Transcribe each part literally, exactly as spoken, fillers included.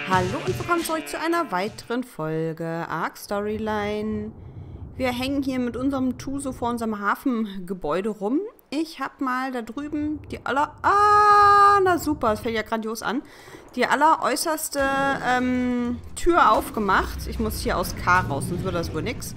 Hallo und willkommen zurück zu einer weiteren Folge Ark Storyline. Wir hängen hier mit unserem Tuso vor unserem Hafengebäude rum. Ich habe mal da drüben die aller... Ah, na super, das fällt ja grandios an. Die alleräußerste ähm, Tür aufgemacht. Ich muss hier aus K raus, sonst wird das wohl nix.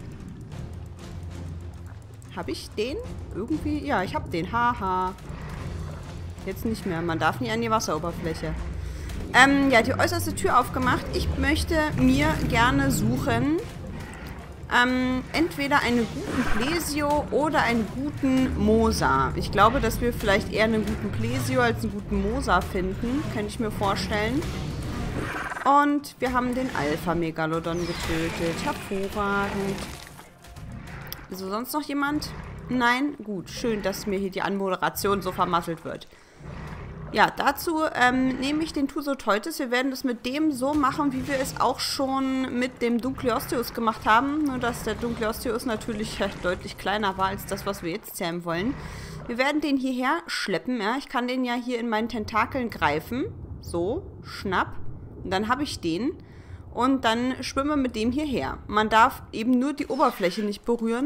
Habe ich den? Irgendwie? Ja, ich habe den. Haha. Jetzt nicht mehr. Man darf nie an die Wasseroberfläche. Ähm, ja, die äußerste Tür aufgemacht. Ich möchte mir gerne suchen, ähm, entweder einen guten Plesio oder einen guten Mosa. Ich glaube, dass wir vielleicht eher einen guten Plesio als einen guten Mosa finden. Kann ich mir vorstellen. Und wir haben den Alpha-Megalodon getötet. Hervorragend. So, sonst noch jemand? Nein? Gut, schön, dass mir hier die Anmoderation so vermasselt wird. Ja, dazu ähm, nehme ich den Tusoteutes. Wir werden das mit dem so machen, wie wir es auch schon mit dem Dunkleosteus gemacht haben. Nur, dass der Dunkleosteus natürlich äh, deutlich kleiner war als das, was wir jetzt zähmen wollen. Wir werden den hierher schleppen. Ja? Ich kann den ja hier in meinen Tentakeln greifen. So, schnapp. Und dann habe ich den. Und dann schwimmen wir mit dem hierher. Man darf eben nur die Oberfläche nicht berühren.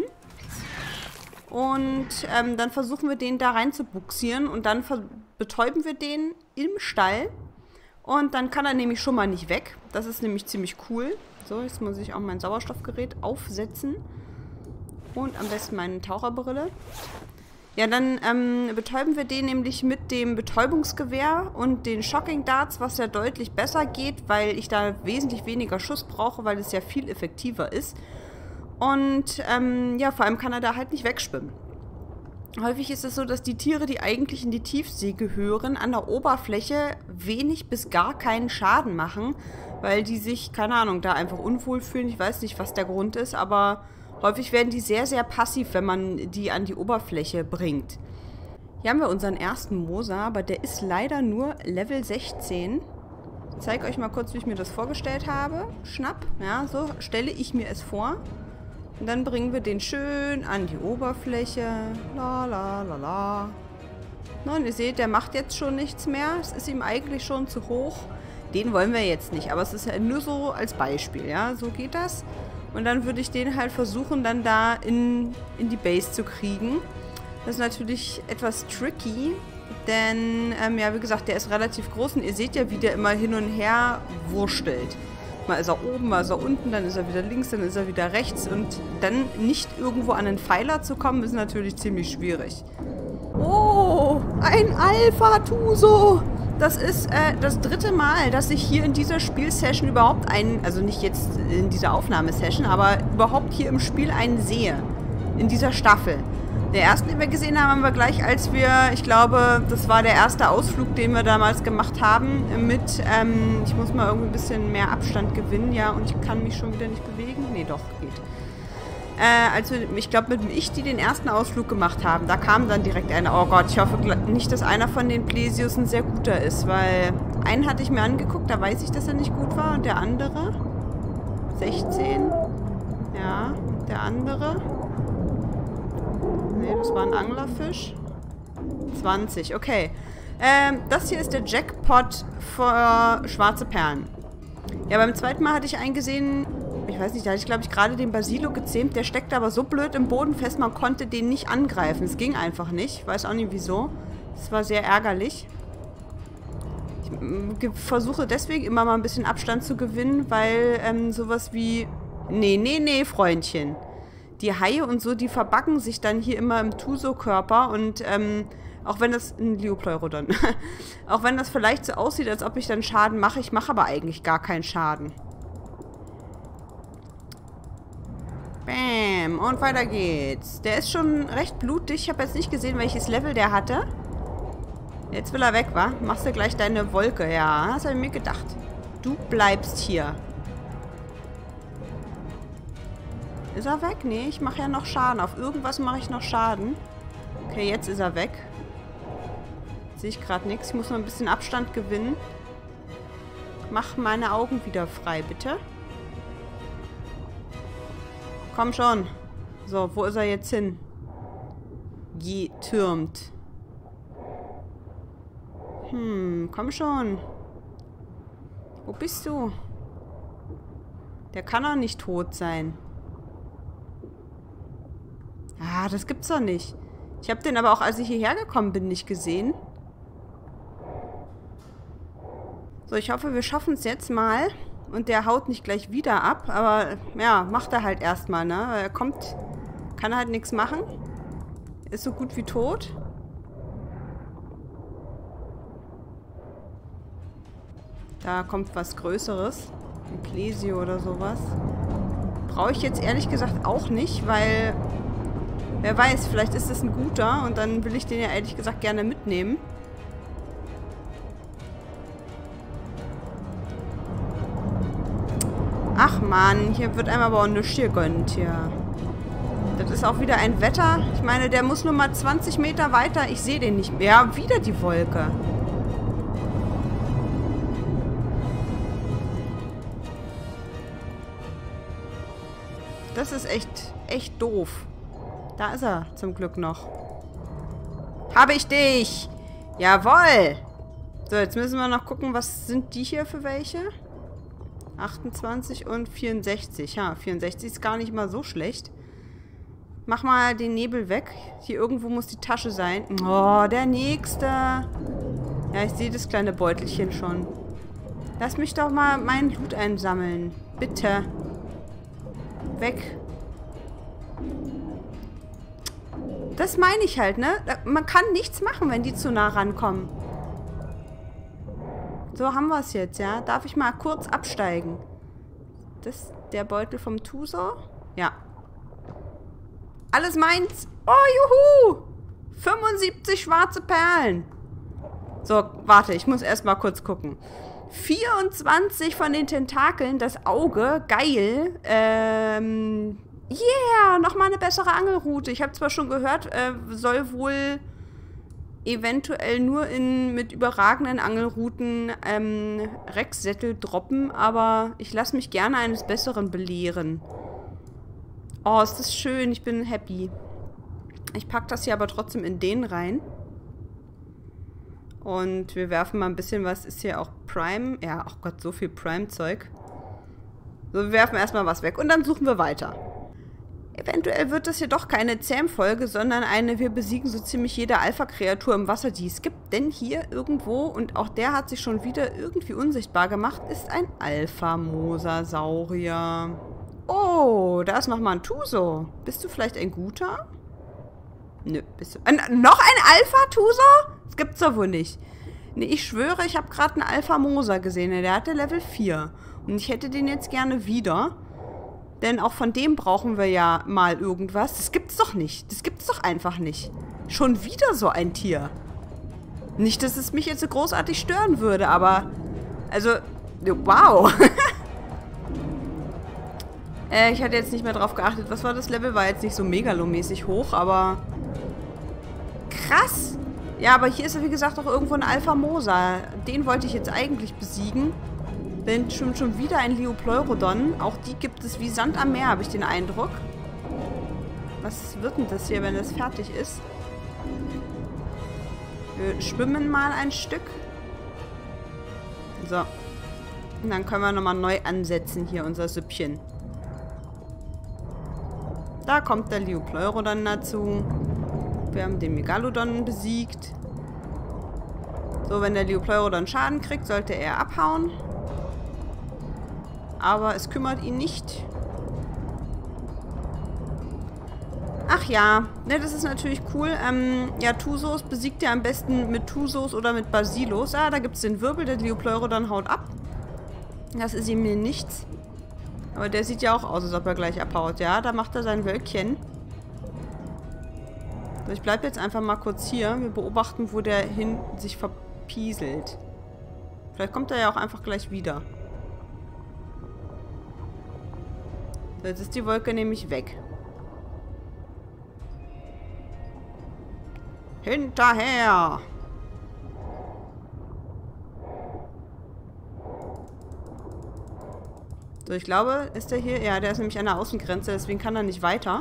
Und ähm, dann versuchen wir den da rein zu buxieren und dann betäuben wir den im Stall. Und dann kann er nämlich schon mal nicht weg. Das ist nämlich ziemlich cool. So, jetzt muss ich auch mein Sauerstoffgerät aufsetzen. Und am besten meine Taucherbrille. Ja, dann ähm, betäuben wir den nämlich mit dem Betäubungsgewehr und den Shocking Darts, was ja deutlich besser geht, weil ich da wesentlich weniger Schuss brauche, weil es ja viel effektiver ist. Und ähm, ja, vor allem kann er da halt nicht wegschwimmen. Häufig ist es so, dass die Tiere, die eigentlich in die Tiefsee gehören, an der Oberfläche wenig bis gar keinen Schaden machen, weil die sich, keine Ahnung, da einfach unwohl fühlen. Ich weiß nicht, was der Grund ist, aber häufig werden die sehr, sehr passiv, wenn man die an die Oberfläche bringt. Hier haben wir unseren ersten Mosa, aber der ist leider nur Level sechzehn. Ich zeige euch mal kurz, wie ich mir das vorgestellt habe. Schnapp, ja, so stelle ich mir es vor. Und dann bringen wir den schön an die Oberfläche. La la la la. Na, und ihr seht, der macht jetzt schon nichts mehr. Es ist ihm eigentlich schon zu hoch. Den wollen wir jetzt nicht, aber es ist ja nur so als Beispiel, ja. So geht das. Und dann würde ich den halt versuchen, dann da in, in die Base zu kriegen. Das ist natürlich etwas tricky, denn, ähm, ja, wie gesagt, der ist relativ groß und ihr seht ja, wie der immer hin und her wurschtelt. Mal ist er oben, mal ist er unten, dann ist er wieder links, dann ist er wieder rechts. Und dann nicht irgendwo an einen Pfeiler zu kommen, ist natürlich ziemlich schwierig. Oh, ein Alpha-Tuso! Das ist äh, das dritte Mal, dass ich hier in dieser Spielsession überhaupt einen, also nicht jetzt in dieser Aufnahmesession, aber überhaupt hier im Spiel einen sehe. In dieser Staffel. Der ersten, den wir gesehen haben, haben wir gleich, als wir, ich glaube, das war der erste Ausflug, den wir damals gemacht haben, mit, ähm, ich muss mal irgendwie ein bisschen mehr Abstand gewinnen, ja, und ich kann mich schon wieder nicht bewegen. Nee, doch, geht. Äh, also, ich glaube, mit dem Ich, die den ersten Ausflug gemacht haben, da kam dann direkt einer. Oh Gott, ich hoffe nicht, dass einer von den Plesios ein sehr guter ist, weil einen hatte ich mir angeguckt, da weiß ich, dass er nicht gut war, und der andere, sechzehn, ja, der andere... Nee, das war ein Anglerfisch. zwanzig, okay. Ähm, das hier ist der Jackpot für schwarze Perlen. Ja, beim zweiten Mal hatte ich einen gesehen, ich weiß nicht, da hatte ich, glaube ich, gerade den Basilo gezähmt. Der steckte aber so blöd im Boden fest, man konnte den nicht angreifen. Es ging einfach nicht. Ich weiß auch nicht, wieso. Das war sehr ärgerlich. Ich versuche deswegen immer mal ein bisschen Abstand zu gewinnen, weil ähm, sowas wie... Nee, nee, nee, Freundchen. Die Haie und so, die verbacken sich dann hier immer im Tuso-Körper und ähm, auch wenn das, ein Liopleurodon, auch wenn das vielleicht so aussieht, als ob ich dann Schaden mache, ich mache aber eigentlich gar keinen Schaden. Bam, und weiter geht's. Der ist schon recht blutig, ich habe jetzt nicht gesehen, welches Level der hatte. Jetzt will er weg, wa? Machst du gleich deine Wolke, ja, hast du mir gedacht. Du bleibst hier. Ist er weg? Nee, ich mache ja noch Schaden. Auf irgendwas mache ich noch Schaden. Okay, jetzt ist er weg. Sehe ich gerade nichts. Ich muss noch ein bisschen Abstand gewinnen. Mach meine Augen wieder frei, bitte. Komm schon. So, wo ist er jetzt hin? Getürmt. Hm, komm schon. Wo bist du? Der kann doch nicht tot sein. Ah, das gibt's doch nicht. Ich habe den aber auch, als ich hierher gekommen bin, nicht gesehen. So, ich hoffe, wir schaffen es jetzt mal. Und der haut nicht gleich wieder ab. Aber, ja, macht er halt erstmal, ne? Er kommt, kann halt nichts machen. Ist so gut wie tot. Da kommt was Größeres. Ein Plesio oder sowas. Brauche ich jetzt ehrlich gesagt auch nicht, weil... Wer weiß, vielleicht ist das ein guter und dann will ich den ja ehrlich gesagt gerne mitnehmen. Ach man, hier wird einem aber auch nichts gegönnt hier. Das ist auch wieder ein Wetter. Ich meine, der muss nur mal zwanzig Meter weiter. Ich sehe den nicht mehr. Ja, wieder die Wolke. Das ist echt, echt doof. Da ist er zum Glück noch. Habe ich dich! Jawohl! So, jetzt müssen wir noch gucken, was sind die hier für welche? achtundzwanzig und vierundsechzig. Ja, vierundsechzig ist gar nicht mal so schlecht. Mach mal den Nebel weg. Hier irgendwo muss die Tasche sein. Oh, der nächste. Ja, ich sehe das kleine Beutelchen schon. Lass mich doch mal meinen Loot einsammeln. Bitte. Weg. Das meine ich halt, ne? Man kann nichts machen, wenn die zu nah rankommen. So haben wir es jetzt, ja? Darf ich mal kurz absteigen? Das ist der Beutel vom Tuso? Ja. Alles meins. Oh, juhu! fünfundsiebzig schwarze Perlen. So, warte, ich muss erst mal kurz gucken. vierundzwanzig von den Tentakeln, das Auge, geil. Ähm... Yeah, nochmal eine bessere Angelroute. Ich habe zwar schon gehört, äh, soll wohl eventuell nur in mit überragenden Angelrouten ähm, Rexsättel droppen, aber ich lasse mich gerne eines Besseren belehren. Oh, ist das schön. Ich bin happy. Ich packe das hier aber trotzdem in den rein. Und wir werfen mal ein bisschen was. Ist hier auch Prime? Ja, ach Gott, so viel Prime-Zeug. So, wir werfen erstmal was weg und dann suchen wir weiter. Eventuell wird das hier doch keine Zähm-Folge, sondern eine, wir besiegen so ziemlich jede Alpha-Kreatur im Wasser, die es gibt. Denn hier irgendwo, und auch der hat sich schon wieder irgendwie unsichtbar gemacht, ist ein Alpha-Mosasaurier. Oh, da ist nochmal ein Tuso. Bist du vielleicht ein guter? Nö, bist du... Äh, noch ein Alpha-Tuso? Das gibt's doch wohl nicht. Nee, ich schwöre, ich habe gerade einen Alpha-Mosa gesehen. Der hatte Level vier. Und ich hätte den jetzt gerne wieder. Denn auch von dem brauchen wir ja mal irgendwas. Das gibt's doch nicht. Das gibt's doch einfach nicht. Schon wieder so ein Tier. Nicht, dass es mich jetzt so großartig stören würde, aber... Also, wow. äh, ich hatte jetzt nicht mehr drauf geachtet. Was war das Level? War jetzt nicht so megalomäßig hoch, aber... Krass. Ja, aber hier ist ja wie gesagt auch irgendwo ein Alpha-Mosa. Den wollte ich jetzt eigentlich besiegen. Denn schon, schon wieder ein Liopleurodon. Auch die gibt es wie Sand am Meer, habe ich den Eindruck. Was wird denn das hier, wenn das fertig ist? Wir schwimmen mal ein Stück. So. Und dann können wir nochmal neu ansetzen hier, unser Süppchen. Da kommt der Liopleurodon dazu. Wir haben den Megalodon besiegt. So, wenn der Liopleurodon Schaden kriegt, sollte er abhauen. Aber es kümmert ihn nicht. Ach ja, ne, das ist natürlich cool. Ähm, ja, Tusos besiegt ihr am besten mit Tusos oder mit Basilos. Ah, da gibt es den Wirbel, der Liopleurodon haut ab. Das ist ihm mir nichts. Aber der sieht ja auch aus, als ob er gleich abhaut. Ja, da macht er sein Wölkchen. So, ich bleibe jetzt einfach mal kurz hier. Wir beobachten, wo der hin sich verpieselt. Vielleicht kommt er ja auch einfach gleich wieder. So, jetzt ist die Wolke nämlich weg. Hinterher! So, ich glaube, ist der hier... Ja, der ist nämlich an der Außengrenze, deswegen kann er nicht weiter.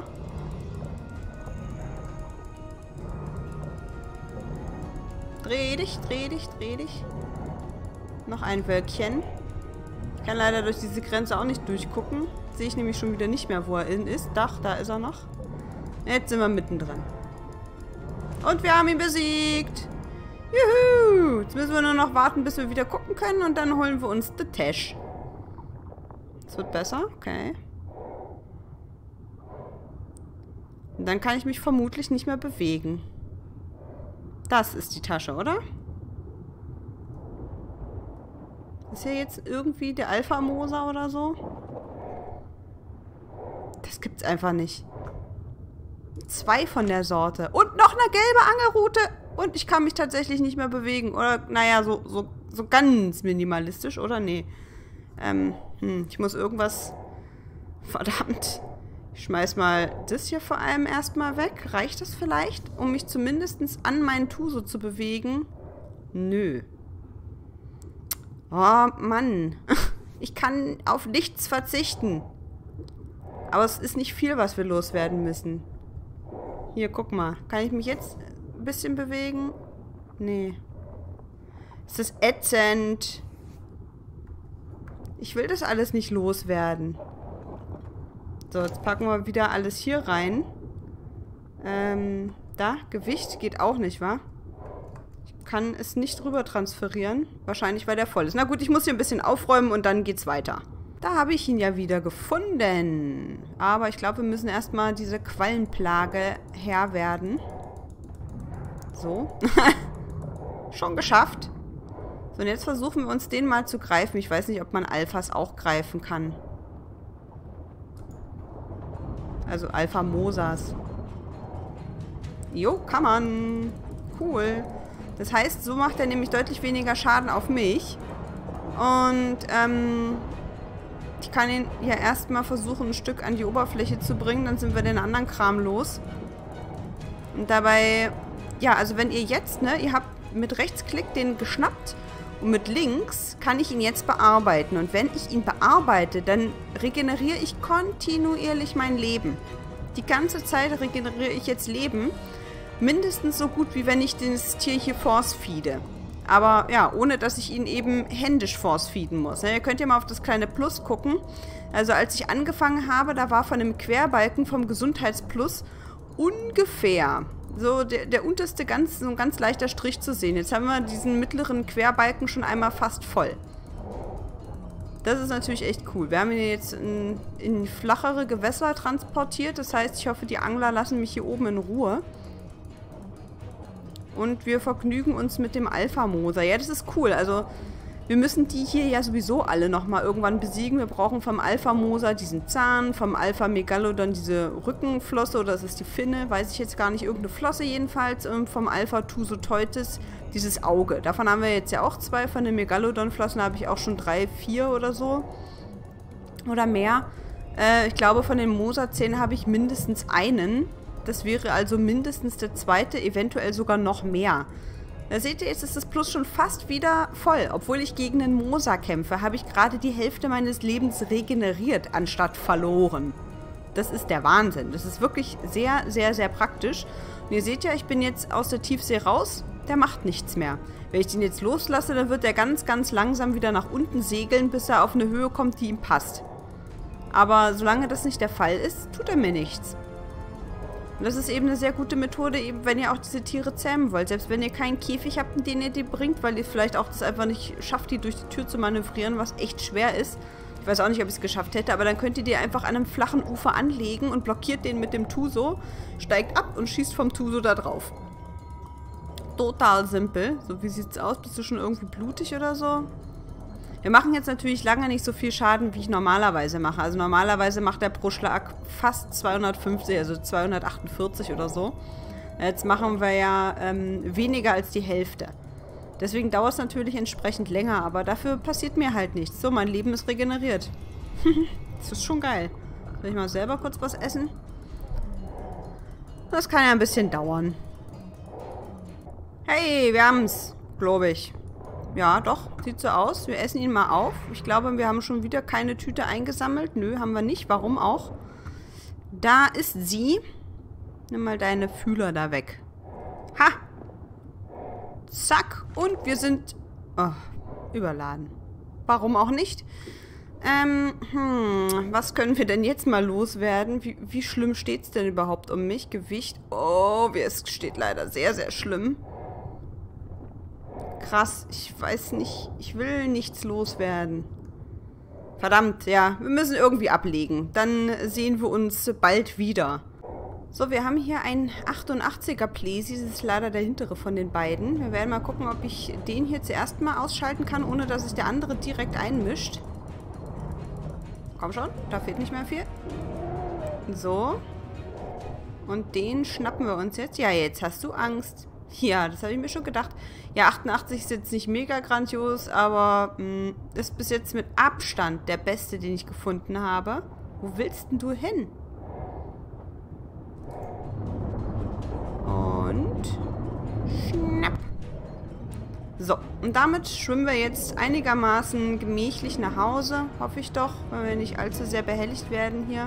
Dreh dich, dreh dich, dreh dich. Noch ein Wölkchen. Ich kann leider durch diese Grenze auch nicht durchgucken. Sehe ich nämlich schon wieder nicht mehr, wo er in ist. Dach, da ist er noch. Jetzt sind wir mittendrin. Und wir haben ihn besiegt. Juhu. Jetzt müssen wir nur noch warten, bis wir wieder gucken können. Und dann holen wir uns The Tash. Das wird besser. Okay. Und dann kann ich mich vermutlich nicht mehr bewegen. Das ist die Tasche, oder? Ist hier jetzt irgendwie der Alpha-Moser oder so? Das gibt's einfach nicht. Zwei von der Sorte. Und noch eine gelbe Angelrute. Und ich kann mich tatsächlich nicht mehr bewegen. Oder, naja, so, so, so ganz minimalistisch, oder? Nee. Ähm, hm, ich muss irgendwas... Verdammt. Ich schmeiß mal das hier vor allem erstmal weg. Reicht das vielleicht, um mich zumindest an meinen Tuso zu bewegen? Nö. Oh, Mann. Ich kann auf nichts verzichten. Aber es ist nicht viel, was wir loswerden müssen. Hier, guck mal. Kann ich mich jetzt ein bisschen bewegen? Nee. Es ist ätzend. Ich will das alles nicht loswerden. So, jetzt packen wir wieder alles hier rein. Ähm, da, Gewicht geht auch nicht, wa? Ich kann es nicht rüber transferieren. Wahrscheinlich, weil der voll ist. Na gut, ich muss hier ein bisschen aufräumen und dann geht's weiter. Da habe ich ihn ja wieder gefunden. Aber ich glaube, wir müssen erstmal diese Quallenplage Herr werden. So. Schon geschafft. So, und jetzt versuchen wir uns den mal zu greifen. Ich weiß nicht, ob man Alphas auch greifen kann. Also Alpha-Mosas. Jo, kann man. Cool. Das heißt, so macht er nämlich deutlich weniger Schaden auf mich. Und, ähm... ich kann ihn ja erstmal versuchen, ein Stück an die Oberfläche zu bringen. Dann sind wir den anderen Kram los. Und dabei... Ja, also wenn ihr jetzt, ne, ihr habt mit Rechtsklick den geschnappt und mit links kann ich ihn jetzt bearbeiten. Und wenn ich ihn bearbeite, dann regeneriere ich kontinuierlich mein Leben. Die ganze Zeit regeneriere ich jetzt Leben. Mindestens so gut, wie wenn ich das Tier hier force-feede. Aber ja, ohne dass ich ihn eben händisch force-feeden muss. Ihr könnt ja mal auf das kleine Plus gucken. Also als ich angefangen habe, da war von dem Querbalken vom Gesundheitsplus ungefähr so der, der unterste, ganz, so ein ganz leichter Strich zu sehen. Jetzt haben wir diesen mittleren Querbalken schon einmal fast voll. Das ist natürlich echt cool. Wir haben ihn jetzt in, in flachere Gewässer transportiert. Das heißt, ich hoffe, die Angler lassen mich hier oben in Ruhe. Und wir vergnügen uns mit dem Alpha-Moser. Ja, das ist cool. Also, wir müssen die hier ja sowieso alle nochmal irgendwann besiegen. Wir brauchen vom Alpha-Moser diesen Zahn, vom Alpha-Megalodon diese Rückenflosse, oder das ist die Finne, weiß ich jetzt gar nicht, irgendeine Flosse jedenfalls. Und vom Alpha-Tusoteutis dieses Auge. Davon haben wir jetzt ja auch zwei. Von den Megalodon-Flossen habe ich auch schon drei, vier oder so. Oder mehr. Äh, ich glaube, von den Moser-Zähnen habe ich mindestens einen. Das wäre also mindestens der zweite, eventuell sogar noch mehr. Da seht ihr, jetzt ist das Plus schon fast wieder voll. Obwohl ich gegen einen Moser kämpfe, habe ich gerade die Hälfte meines Lebens regeneriert, anstatt verloren. Das ist der Wahnsinn. Das ist wirklich sehr, sehr, sehr praktisch. Und ihr seht ja, ich bin jetzt aus der Tiefsee raus. Der macht nichts mehr. Wenn ich den jetzt loslasse, dann wird er ganz, ganz langsam wieder nach unten segeln, bis er auf eine Höhe kommt, die ihm passt. Aber solange das nicht der Fall ist, tut er mir nichts. Und das ist eben eine sehr gute Methode, eben wenn ihr auch diese Tiere zähmen wollt. Selbst wenn ihr keinen Käfig habt, den ihr die bringt, weil ihr vielleicht auch das einfach nicht schafft, die durch die Tür zu manövrieren, was echt schwer ist. Ich weiß auch nicht, ob ich es geschafft hätte, aber dann könnt ihr die einfach an einem flachen Ufer anlegen und blockiert den mit dem Tuso, steigt ab und schießt vom Tuso da drauf. Total simpel. So, wie sieht's aus? Bist du schon irgendwie blutig oder so? Wir machen jetzt natürlich lange nicht so viel Schaden, wie ich normalerweise mache. Also normalerweise macht er pro Schlag fast zweihundertfünfzig, also zweihundertachtundvierzig oder so. Jetzt machen wir ja ähm, weniger als die Hälfte. Deswegen dauert es natürlich entsprechend länger, aber dafür passiert mir halt nichts. So, mein Leben ist regeneriert. Das ist schon geil. Soll ich mal selber kurz was essen? Das kann ja ein bisschen dauern. Hey, wir haben's, glaube ich. Ja, doch, sieht so aus. Wir essen ihn mal auf. Ich glaube, wir haben schon wieder keine Tüte eingesammelt. Nö, haben wir nicht. Warum auch? Da ist sie. Nimm mal deine Fühler da weg. Ha! Zack. Und wir sind oh, überladen. Warum auch nicht? Ähm, hm, was können wir denn jetzt mal loswerden? Wie, wie schlimm steht es denn überhaupt um mich? Gewicht? Oh, es steht leider sehr, sehr schlimm. Krass, ich weiß nicht. Ich will nichts loswerden. Verdammt, ja. Wir müssen irgendwie ablegen. Dann sehen wir uns bald wieder. So, wir haben hier einen achtundachtziger Plesi. Das ist leider der hintere von den beiden. Wir werden mal gucken, ob ich den hier zuerst mal ausschalten kann, ohne dass sich der andere direkt einmischt. Komm schon, da fehlt nicht mehr viel. So. Und den schnappen wir uns jetzt. Ja, jetzt hast du Angst. Ja, das habe ich mir schon gedacht. Ja, achtundachtzig ist jetzt nicht mega grandios, aber mh, ist bis jetzt mit Abstand der beste, den ich gefunden habe. Wo willst denn du hin? Und schnapp. So, und damit schwimmen wir jetzt einigermaßen gemächlich nach Hause. Hoffe ich doch, weil wir nicht allzu sehr behelligt werden hier.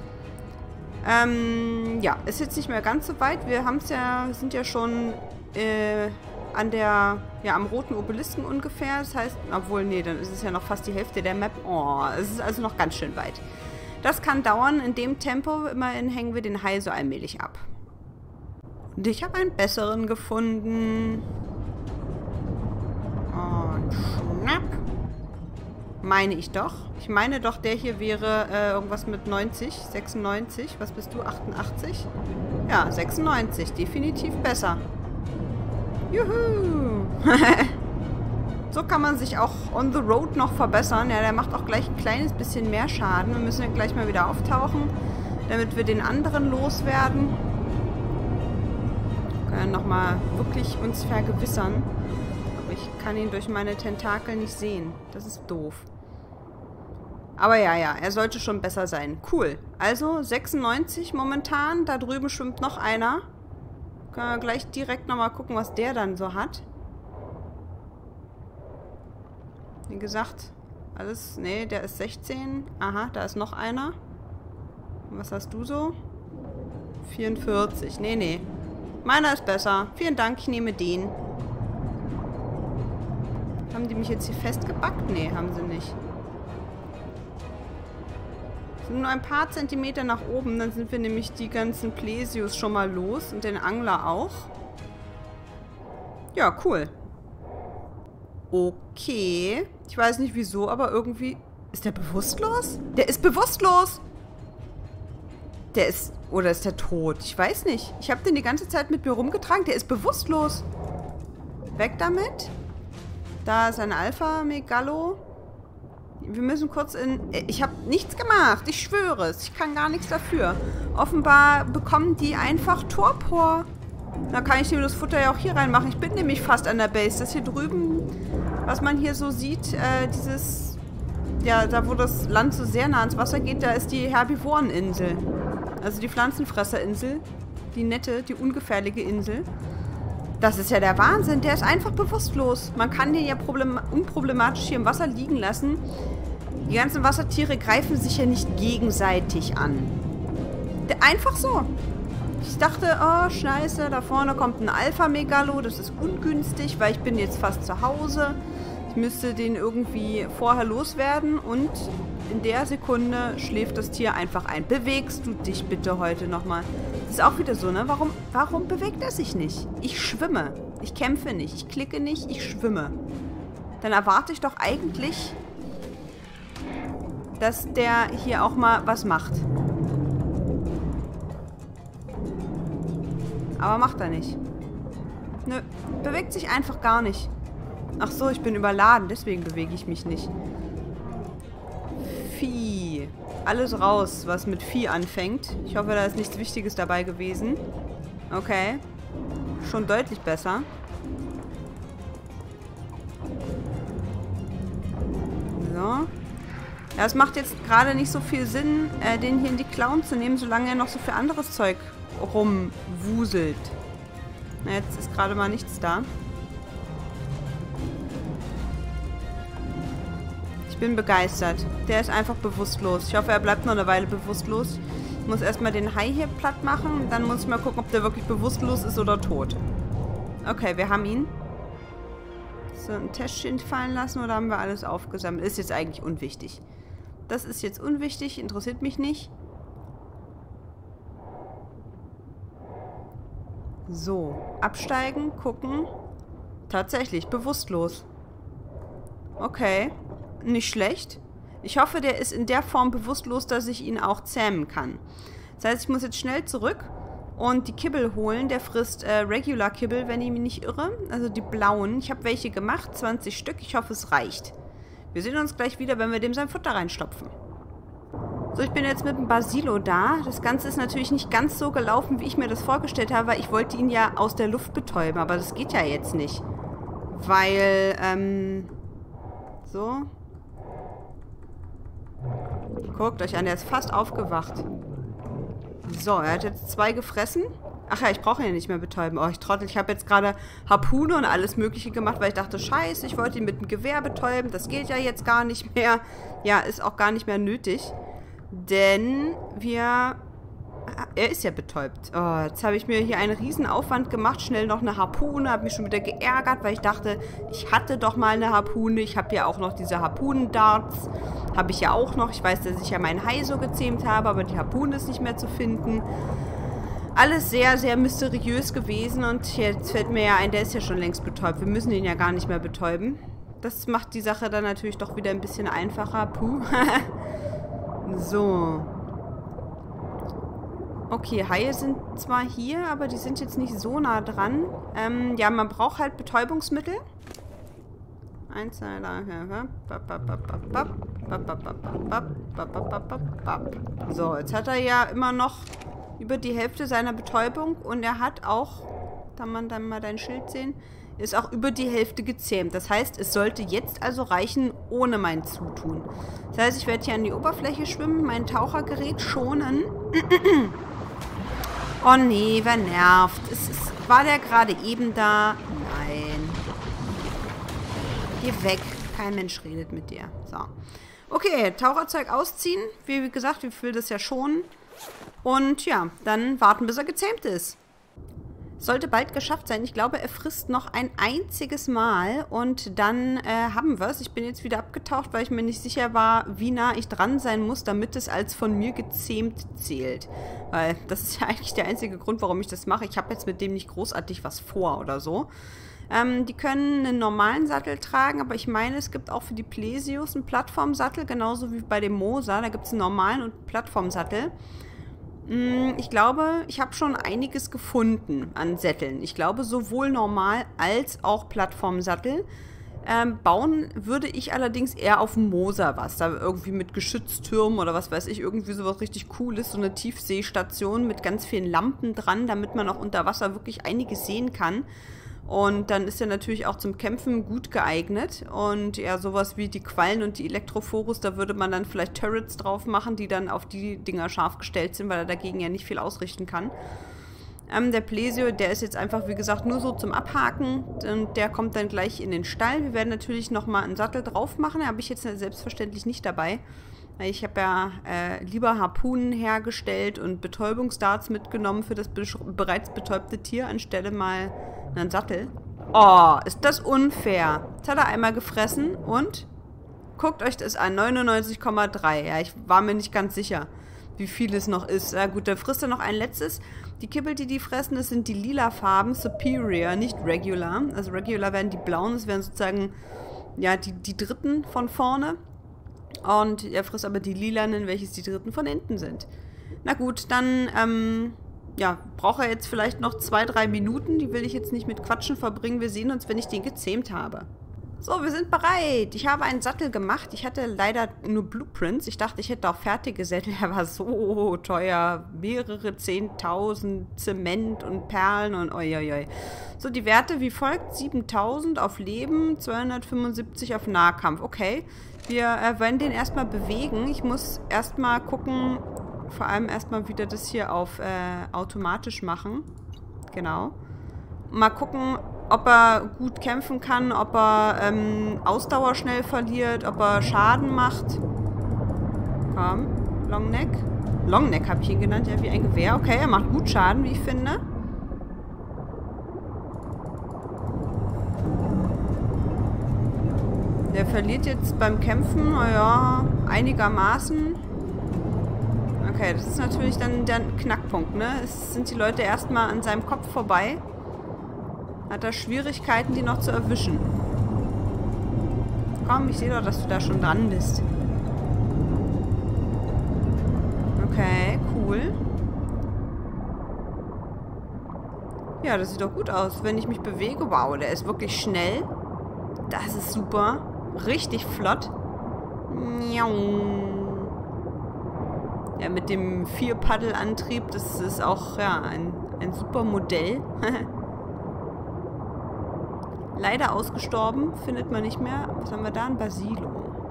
Ähm, ja, ist jetzt nicht mehr ganz so weit. Wir haben's ja, sind ja schon äh, an der, ja, am roten Obelisken ungefähr. Das heißt, obwohl, nee, dann ist es ja noch fast die Hälfte der Map. Oh, es ist also noch ganz schön weit. Das kann dauern. In dem Tempo, immerhin hängen wir den Hai so allmählich ab. Und ich habe einen besseren gefunden. Und schnapp. Meine ich doch. Ich meine doch, der hier wäre äh, irgendwas mit neunzig, sechsundneunzig. Was bist du? achtundachtzig? Ja, sechsundneunzig. Definitiv besser. Juhu. So kann man sich auch on the road noch verbessern. Ja, der macht auch gleich ein kleines bisschen mehr Schaden. Wir müssen ja gleich mal wieder auftauchen, damit wir den anderen loswerden. Wir können nochmal wirklich uns vergewissern. Aber ich kann ihn durch meine Tentakel nicht sehen. Das ist doof. Aber ja, ja, er sollte schon besser sein. Cool. Also sechsundneunzig momentan. Da drüben schwimmt noch einer. Können wir gleich direkt nochmal gucken, was der dann so hat. Wie gesagt, alles... Nee, der ist sechzehn. Aha, da ist noch einer. Und was hast du so? vierundvierzig. Nee, nee. Meiner ist besser. Vielen Dank, ich nehme den. Haben die mich jetzt hier festgebackt? Nee, haben sie nicht. Sind nur ein paar Zentimeter nach oben, dann sind wir nämlich die ganzen Plesius schon mal los und den Angler auch. Ja, cool. Okay. Ich weiß nicht wieso, aber irgendwie... Ist der bewusstlos? Der ist bewusstlos! Der ist... Oder ist der tot? Ich weiß nicht. Ich habe den die ganze Zeit mit mir rumgetragen. Der ist bewusstlos. Weg damit. Da ist ein Alpha-Megallo. Wir müssen kurz in... Ich habe nichts gemacht. Ich schwöre es. Ich kann gar nichts dafür. Offenbar bekommen die einfach Torpor. Da kann ich dem das Futter ja auch hier reinmachen. Ich bin nämlich fast an der Base. Das hier drüben, was man hier so sieht, äh, dieses... Ja, da wo das Land so sehr nah ans Wasser geht, da ist die Herbivoreninsel. Also die Pflanzenfresserinsel. Die nette, die ungefährliche Insel. Das ist ja der Wahnsinn. Der ist einfach bewusstlos. Man kann den ja problem unproblematisch hier im Wasser liegen lassen. Die ganzen Wassertiere greifen sich ja nicht gegenseitig an. Der, einfach so. Ich dachte, oh, scheiße, da vorne kommt ein Alpha-Megallo. Das ist ungünstig, weil ich bin jetzt fast zu Hause. Ich müsste den irgendwie vorher loswerden. Und in der Sekunde schläft das Tier einfach ein. Bewegst du dich bitte heute nochmal? Das ist auch wieder so, ne? Warum, warum bewegt er sich nicht? Ich schwimme. Ich kämpfe nicht. Ich klicke nicht. Ich schwimme. Dann erwarte ich doch eigentlich, dass der hier auch mal was macht. Aber macht er nicht. Nö. Bewegt sich einfach gar nicht. Ach so, ich bin überladen. Deswegen bewege ich mich nicht. Vieh. Alles raus, was mit Vieh anfängt. Ich hoffe, da ist nichts Wichtiges dabei gewesen. Okay. Schon deutlich besser. So. Ja, es macht jetzt gerade nicht so viel Sinn, äh, den hier in die Klauen zu nehmen, solange er noch so viel anderes Zeug rumwuselt. Na, jetzt ist gerade mal nichts da. Ich bin begeistert. Der ist einfach bewusstlos. Ich hoffe, er bleibt noch eine Weile bewusstlos. Ich muss erstmal den Hai hier platt machen. Dann muss ich mal gucken, ob der wirklich bewusstlos ist oder tot. Okay, wir haben ihn. So, ein Täschchen fallen lassen oder haben wir alles aufgesammelt? Ist jetzt eigentlich unwichtig. Das ist jetzt unwichtig, interessiert mich nicht. So, absteigen, gucken. Tatsächlich, bewusstlos. Okay, nicht schlecht. Ich hoffe, der ist in der Form bewusstlos, dass ich ihn auch zähmen kann. Das heißt, ich muss jetzt schnell zurück und die Kibbel holen. Der frisst äh, Regular Kibbel, wenn ich mich nicht irre. Also die blauen. Ich habe welche gemacht, zwanzig Stück. Ich hoffe, es reicht. Wir sehen uns gleich wieder, wenn wir dem sein Futter reinstopfen. So, ich bin jetzt mit dem Basilo da. Das Ganze ist natürlich nicht ganz so gelaufen, wie ich mir das vorgestellt habe, weil ich wollte ihn ja aus der Luft betäuben. Aber das geht ja jetzt nicht. Weil, ähm... so. Guckt euch an, der ist fast aufgewacht. So, er hat jetzt zwei gefressen. Ach ja, ich brauche ihn ja nicht mehr betäuben. Oh, ich trottel. Ich habe jetzt gerade Harpune und alles Mögliche gemacht, weil ich dachte, scheiße, ich wollte ihn mit dem Gewehr betäuben. Das geht ja jetzt gar nicht mehr. Ja, ist auch gar nicht mehr nötig. Denn wir... Er ist ja betäubt. Oh, jetzt habe ich mir hier einen riesen Aufwand gemacht. Schnell noch eine Harpune. Habe mich schon wieder geärgert, weil ich dachte, ich hatte doch mal eine Harpune. Ich habe ja auch noch diese Harpunendarts. Habe ich ja auch noch. Ich weiß, dass ich ja meinen Hai so gezähmt habe, aber die Harpune ist nicht mehr zu finden. Alles sehr, sehr mysteriös gewesen. Und jetzt fällt mir ja ein, der ist ja schon längst betäubt. Wir müssen ihn ja gar nicht mehr betäuben. Das macht die Sache dann natürlich doch wieder ein bisschen einfacher. Puh. So. Okay, Haie sind zwar hier, aber die sind jetzt nicht so nah dran. Ähm, ja, man braucht halt Betäubungsmittel. Eins, zwei, drei, so, jetzt hat er ja immer noch über die Hälfte seiner Betäubung und er hat auch, kann man dann mal dein Schild sehen, ist auch über die Hälfte gezähmt. Das heißt, es sollte jetzt also reichen, ohne mein Zutun. Das heißt, ich werde hier an die Oberfläche schwimmen, mein Tauchergerät schonen. Oh nee, wer nervt? Es ist, war der gerade eben da? Nein. Geh weg. Kein Mensch redet mit dir. So. Okay, Taucherzeug ausziehen. Wie, wie gesagt, wir füllen das ja schon. Und ja, dann warten, bis er gezähmt ist. Sollte bald geschafft sein. Ich glaube, er frisst noch ein einziges Mal und dann äh, haben wir es. Ich bin jetzt wieder abgetaucht, weil ich mir nicht sicher war, wie nah ich dran sein muss, damit es als von mir gezähmt zählt. Weil das ist ja eigentlich der einzige Grund, warum ich das mache. Ich habe jetzt mit dem nicht großartig was vor oder so. Ähm, die können einen normalen Sattel tragen, aber ich meine, es gibt auch für die Plesios einen Plattformsattel, genauso wie bei dem Mosa. Da gibt es einen normalen und einen Plattformsattel. Ich glaube, ich habe schon einiges gefunden an Sätteln. Ich glaube, sowohl normal als auch Plattformsattel. Ähm, bauen würde ich allerdings eher auf dem Mosa was. Da irgendwie mit Geschütztürmen oder was weiß ich, irgendwie sowas richtig Cooles. So eine Tiefseestation mit ganz vielen Lampen dran, damit man auch unter Wasser wirklich einiges sehen kann. Und dann ist er natürlich auch zum Kämpfen gut geeignet. Und ja, sowas wie die Quallen und die Elektrophorus, da würde man dann vielleicht Turrets drauf machen, die dann auf die Dinger scharf gestellt sind, weil er dagegen ja nicht viel ausrichten kann. Ähm, der Plesio, der ist jetzt einfach, wie gesagt, nur so zum Abhaken. Und der kommt dann gleich in den Stall. Wir werden natürlich nochmal einen Sattel drauf machen. Den habe ich jetzt selbstverständlich nicht dabei. Ich habe ja äh, lieber Harpunen hergestellt und Betäubungsdarts mitgenommen für das be bereits betäubte Tier, anstelle mal einen Sattel. Oh, ist das unfair. Jetzt hat er einmal gefressen und guckt euch das an, neunundneunzig Komma drei. Ja, ich war mir nicht ganz sicher, wie viel es noch ist. Ja gut, dann frisst er noch ein letztes. Die Kibbel, die die fressen, das sind die lila Farben, Superior, nicht Regular. Also Regular wären die blauen, das wären sozusagen ja, die, die dritten von vorne. Und er frisst aber die lilanen, welches die dritten von hinten sind. Na gut, dann, ähm, ja, braucht er jetzt vielleicht noch zwei, drei Minuten. Die will ich jetzt nicht mit Quatschen verbringen. Wir sehen uns, wenn ich den gezähmt habe. So, wir sind bereit. Ich habe einen Sattel gemacht. Ich hatte leider nur Blueprints. Ich dachte, ich hätte auch fertige Sättel. Er war so teuer. Mehrere zehntausend Zement und Perlen und oi. So, die Werte wie folgt. siebentausend auf Leben, zweihundertfünfundsiebzig auf Nahkampf. Okay. Wir äh, werden den erstmal bewegen. Ich muss erstmal gucken, vor allem erstmal wieder das hier auf äh, automatisch machen. Genau. Mal gucken, ob er gut kämpfen kann, ob er ähm, Ausdauer schnell verliert, ob er Schaden macht. Komm, Longneck. Longneck habe ich ihn genannt, ja, wie ein Gewehr. Okay, er macht gut Schaden, wie ich finde. Der verliert jetzt beim Kämpfen, naja, einigermaßen. Okay, das ist natürlich dann der Knackpunkt, ne? Es sind die Leute erstmal an seinem Kopf vorbei. Hat er Schwierigkeiten, die noch zu erwischen. Komm, ich sehe doch, dass du da schon dran bist. Okay, cool. Ja, das sieht doch gut aus. Wenn ich mich bewege, wow, der ist wirklich schnell. Das ist super. Richtig flott. Ja, mit dem Vierpaddelantrieb, das ist auch, ja, ein, ein super Modell. Leider ausgestorben, findet man nicht mehr. Was haben wir da? Ein Basilo.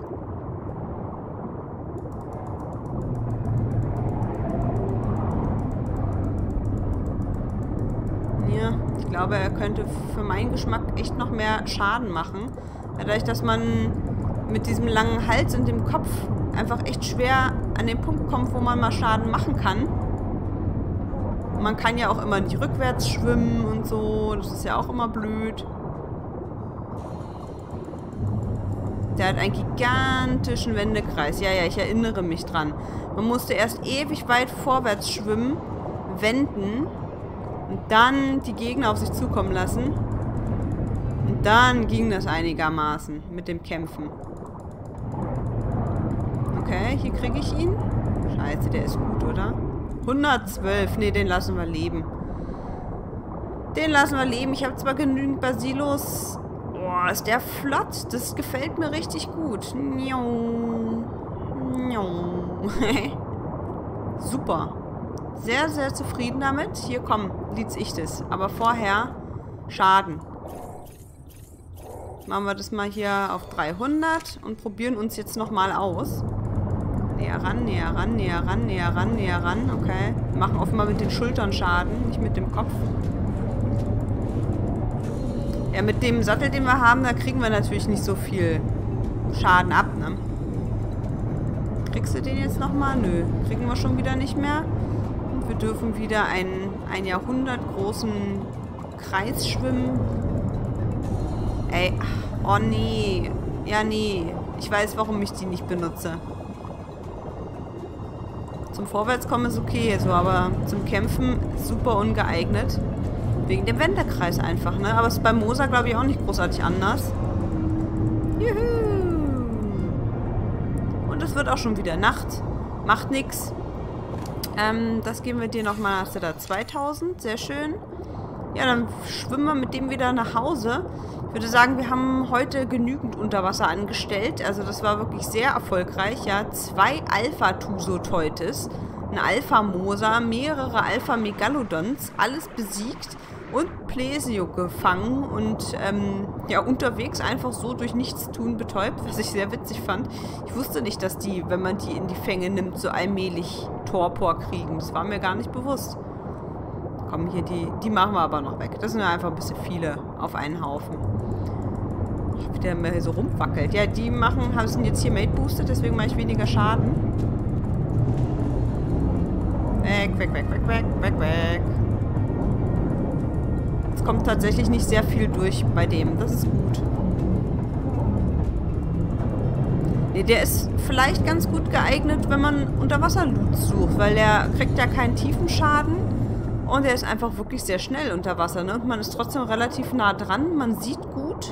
Ja, ich glaube, er könnte für meinen Geschmack echt noch mehr Schaden machen. Dadurch, dass man mit diesem langen Hals und dem Kopf einfach echt schwer an den Punkt kommt, wo man mal Schaden machen kann. Und man kann ja auch immer nicht rückwärts schwimmen und so. Das ist ja auch immer blöd. Der hat einen gigantischen Wendekreis. Ja, ja, ich erinnere mich dran. Man musste erst ewig weit vorwärts schwimmen, wenden und dann die Gegner auf sich zukommen lassen. Und dann ging das einigermaßen mit dem Kämpfen. Okay, hier kriege ich ihn. Scheiße, der ist gut, oder? hundertzwölf. Ne, den lassen wir leben. Den lassen wir leben. Ich habe zwar genügend Basilos. Boah, ist der flott. Das gefällt mir richtig gut. Super. Sehr, sehr zufrieden damit. Hier, komm, liet's ich das. Aber vorher Schaden. Machen wir das mal hier auf dreihundert und probieren uns jetzt nochmal aus. Näher ran, näher ran, näher ran, näher ran, näher ran. Okay. Wir machen offenbar mit den Schultern Schaden, nicht mit dem Kopf. Ja, mit dem Sattel, den wir haben, da kriegen wir natürlich nicht so viel Schaden ab, ne? Kriegst du den jetzt nochmal? Nö. Kriegen wir schon wieder nicht mehr. Und wir dürfen wieder einen, einen Jahrhundert großen Kreis schwimmen. Ey, oh nee. Ja, nee. Ich weiß, warum ich die nicht benutze. Zum Vorwärtskommen ist okay, so, aber zum Kämpfen super ungeeignet. Wegen dem Wendekreis einfach, ne? Aber es ist bei Moser, glaube ich, auch nicht großartig anders. Juhu! Und es wird auch schon wieder Nacht. Macht nix. Ähm, das geben wir dir nochmal. Hast du da zweitausend? Sehr schön. Ja, dann schwimmen wir mit dem wieder nach Hause. Ich würde sagen, wir haben heute genügend Unterwasser angestellt. Also das war wirklich sehr erfolgreich. Ja, zwei Alpha-Tusoteutes, ein Alpha-Moser, mehrere Alpha-Megalodons, alles besiegt und Plesio gefangen und ähm, ja, unterwegs einfach so durch Nichtstun betäubt, was ich sehr witzig fand. Ich wusste nicht, dass die, wenn man die in die Fänge nimmt, so allmählich Torpor kriegen. Das war mir gar nicht bewusst. Komm, hier, die, die machen wir aber noch weg. Das sind ja einfach ein bisschen viele auf einen Haufen. Ach, wie der mir so rumwackelt. Ja, die machen, sind jetzt hier Mate boosted, deswegen mache ich weniger Schaden. Weg, weg, weg, weg, weg, weg, weg. Es kommt tatsächlich nicht sehr viel durch bei dem. Das ist gut. Nee, der ist vielleicht ganz gut geeignet, wenn man Unterwasser-Loot sucht, weil der kriegt ja keinen tiefen Schaden. Und er ist einfach wirklich sehr schnell unter Wasser, ne? Und man ist trotzdem relativ nah dran. Man sieht gut.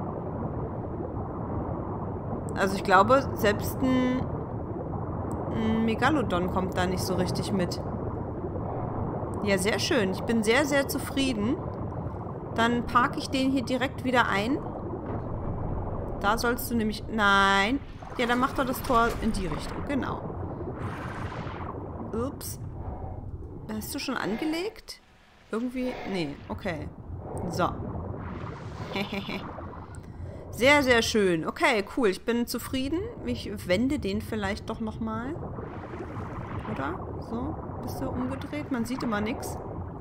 Also ich glaube, selbst ein, ein Megalodon kommt da nicht so richtig mit. Ja, sehr schön. Ich bin sehr, sehr zufrieden. Dann parke ich den hier direkt wieder ein. Da sollst du nämlich... Nein. Ja, dann macht er das Tor in die Richtung. Genau. Ups. Hast du schon angelegt? Irgendwie? Nee, okay. So. Sehr, sehr schön. Okay, cool. Ich bin zufrieden. Ich wende den vielleicht doch nochmal. Oder? So. Bist du umgedreht? Man sieht immer nichts.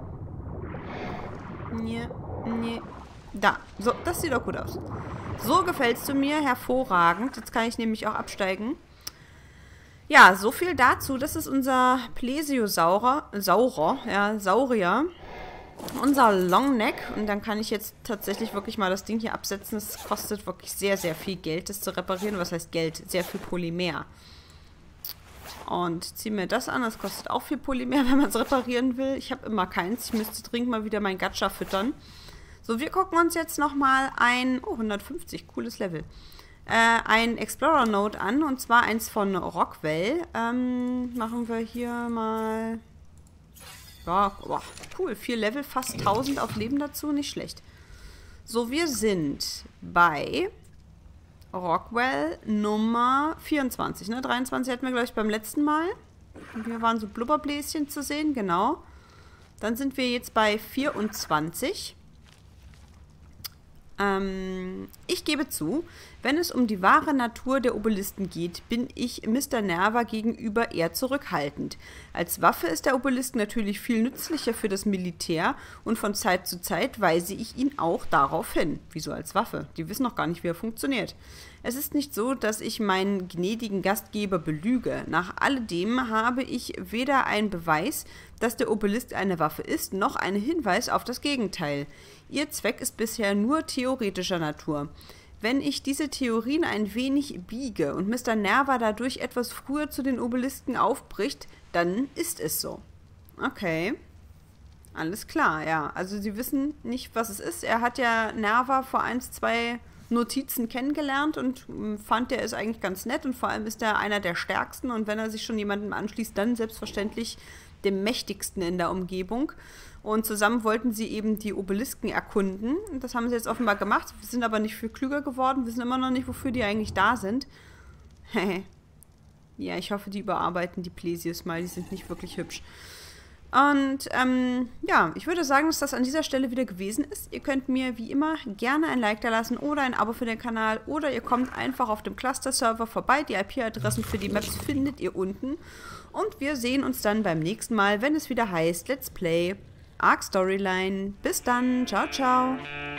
Nee, nee. Da. So, das sieht doch gut aus. So gefällst du mir. Hervorragend. Jetzt kann ich nämlich auch absteigen. Ja, so viel dazu. Das ist unser Plesiosaurer, Saurer, ja, Saurier. unser Longneck. Und dann kann ich jetzt tatsächlich wirklich mal das Ding hier absetzen. Es kostet wirklich sehr, sehr viel Geld, das zu reparieren. Was heißt Geld? Sehr viel Polymer. Und ziehe mir das an. Das kostet auch viel Polymer, wenn man es reparieren will. Ich habe immer keins. Ich müsste dringend mal wieder mein Gacha füttern. So, wir gucken uns jetzt nochmal ein... Oh, hundertfünfzig. Cooles Level. Äh, ein Explorer Node an. Und zwar eins von Rockwell. Ähm, machen wir hier mal... Ja, boah, cool. Vier Level, fast tausend auf Leben dazu. Nicht schlecht. So, wir sind bei... Rockwell Nummer vierundzwanzig, ne? dreiundzwanzig hatten wir, glaube ich, beim letzten Mal. Und hier waren so Blubberbläschen zu sehen, genau. Dann sind wir jetzt bei vierundzwanzig. Ähm, ich gebe zu, wenn es um die wahre Natur der Obelisken geht, bin ich Mister Nerva gegenüber eher zurückhaltend. Als Waffe ist der Obelisk natürlich viel nützlicher für das Militär und von Zeit zu Zeit weise ich ihn auch darauf hin. Wieso als Waffe? Die wissen noch gar nicht, wie er funktioniert. Es ist nicht so, dass ich meinen gnädigen Gastgeber belüge. Nach alledem habe ich weder einen Beweis, dass der Obelisk eine Waffe ist, noch einen Hinweis auf das Gegenteil. Ihr Zweck ist bisher nur theoretischer Natur. Wenn ich diese Theorien ein wenig biege und Mister Nerva dadurch etwas früher zu den Obelisken aufbricht, dann ist es so. Okay. Alles klar, ja. Also sie wissen nicht, was es ist. Er hat ja Nerva vor eins, zwei Notizen kennengelernt und fand, der ist eigentlich ganz nett und vor allem ist er einer der stärksten und wenn er sich schon jemandem anschließt, dann selbstverständlich dem mächtigsten in der Umgebung. Und zusammen wollten sie eben die Obelisken erkunden. Und das haben sie jetzt offenbar gemacht. Wir sind aber nicht viel klüger geworden. Wir wissen immer noch nicht, wofür die eigentlich da sind. Ja, ich hoffe, die überarbeiten die Plesios mal. Die sind nicht wirklich hübsch. Und ähm, ja, ich würde sagen, dass das an dieser Stelle wieder gewesen ist. Ihr könnt mir wie immer gerne ein Like da lassen oder ein Abo für den Kanal. Oder ihr kommt einfach auf dem Cluster-Server vorbei. Die I P-Adressen für die Maps findet ihr unten. Und wir sehen uns dann beim nächsten Mal, wenn es wieder heißt Let's Play Ark Storyline. Bis dann. Ciao, ciao.